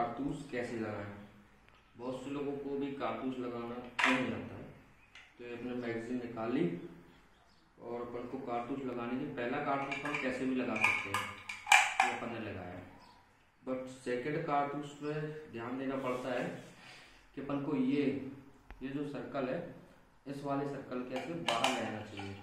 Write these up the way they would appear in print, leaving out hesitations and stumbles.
कारतूस कैसे लगाएं। बहुत से लोगों को भी कारतूस लगाना नहीं आता है, तो ये अपने मैगजीन निकाली और अपन को कारतूस लगाने के पहला कारतूस हम कैसे भी लगा सकते हैं, ये अपन ने लगाया। बट सेकंड कारतूस में ध्यान देना पड़ता है कि अपन को ये जो सर्कल है, इस वाले सर्कल के ऐसे बाहर रहना चाहिए,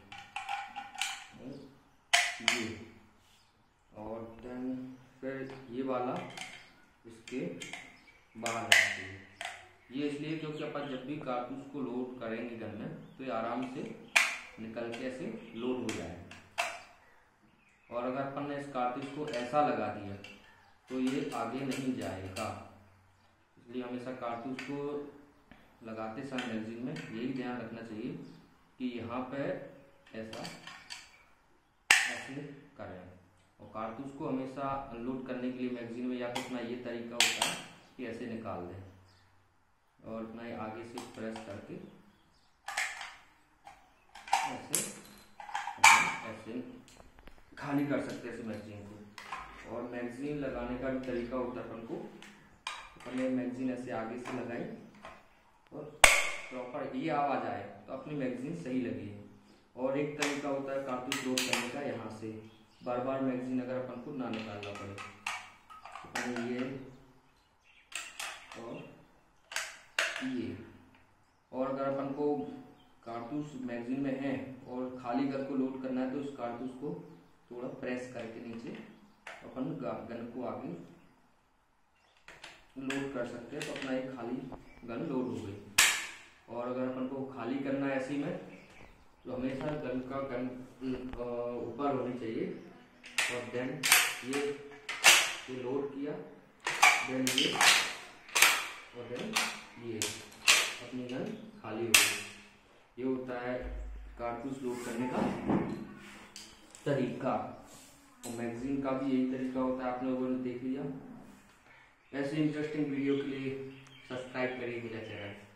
ये, और देन फिर ये वाला इसके बाहर रहना चाहिए। ये इसलिए क्योंकि अपन जब भी कारतूस को लोड करेंगे गन में तो ये आराम से निकल के ऐसे लोड हो जाएगा। और अगर अपन ने इस कारतूस को ऐसा लगा दिया तो ये आगे नहीं जाएगा। इसलिए हमेशा कारतूस को लगाते समय मैगजीन में यही ध्यान रखना चाहिए कि यहाँ पे ऐसा ऐसे करें। और कारतूस को हमेशा अनलोड करने के लिए मैगजीन में या तो अपना ये तरीका होता है कि ऐसे निकाल दें और अपना ये आगे से प्रेस करके ऐसे खाली कर सकते हैं इस मैगजीन को। और मैगजीन लगाने का भी तरीका होता है अपन को, अपने मैगजीन ऐसे आगे से लगाई और प्रॉपर ये आवाज आए तो अपनी मैगजीन सही लगी है। और एक तरीका होता है कारतूस लोड करने का, यहाँ से बार बार मैगजीन अगर अपन को ना निकालना पड़े, तो ये और ये। और अगर अपन को कारतूस मैगजीन में है और खाली गन को लोड करना है तो उस कारतूस को थोड़ा प्रेस करके नीचे अपन गन को आगे लोड कर सकते हैं, तो अपना एक खाली गन लोड हो गई। और अगर अपन को खाली करना है ऐसी में तो हमेशा गन ऊपर होनी चाहिए। और देन ये लोड किया, देन ये, और देन ये, अपनी गन खाली हो गई। ये होता है कारतूस लोड करने का तरीका। और मैगजीन का भी यही तरीका होता है, आप लोगों ने देख लिया। ऐसे इंटरेस्टिंग वीडियो के लिए सब्सक्राइब करिए मेरा चैनल।